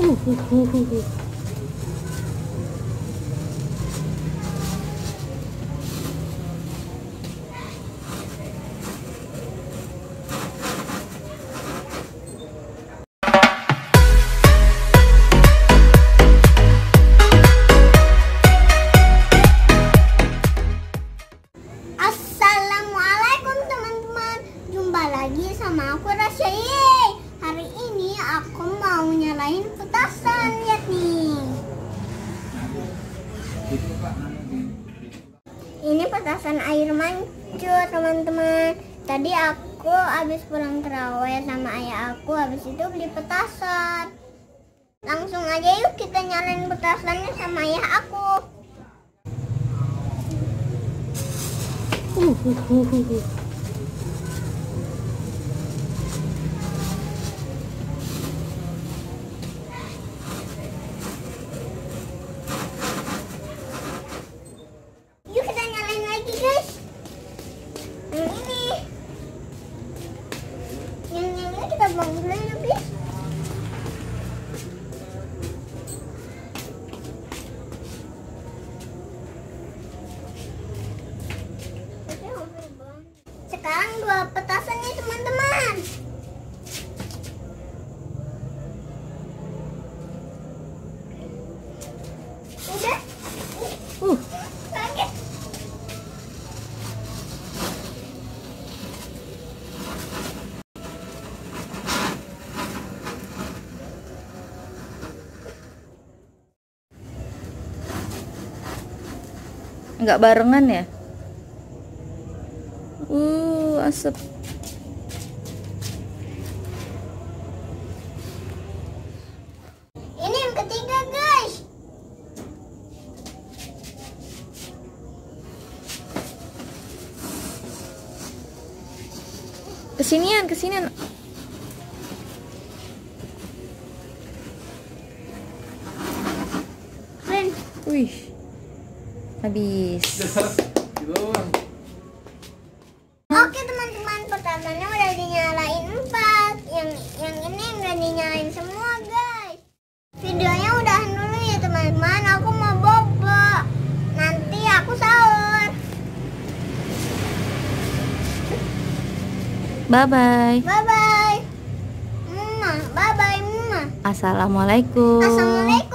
Uh, uh, uh, uh, uh. Assalamualaikum teman-teman, jumpa lagi sama aku Rasya. Hari ini aku mau nyalain petasan, lihat nih. Ini petasan air mancur teman-teman. Tadi aku habis pulang terawih sama ayah aku, habis itu beli petasan. Langsung aja yuk kita nyalain petasannya sama ayah aku. Yuk kita nyalain lagi guys. Yang ini. Yang ini kita buang dulu ya guys. Sekarang dua petasan nih teman-teman. Udah. Sakit. Nggak barengan ya? Asap. Ini yang ketiga guys. Kesinian. Keren. Wih. Habis. Oke teman-teman, petasannya udah dinyalain 4. Yang ini udah dinyalain semua guys. Videonya udahan dulu ya teman-teman. Aku mau bobo. Nanti aku sahur. Bye bye. Bye bye. Mama, bye bye Mama. Assalamualaikum. Assalamualaikum.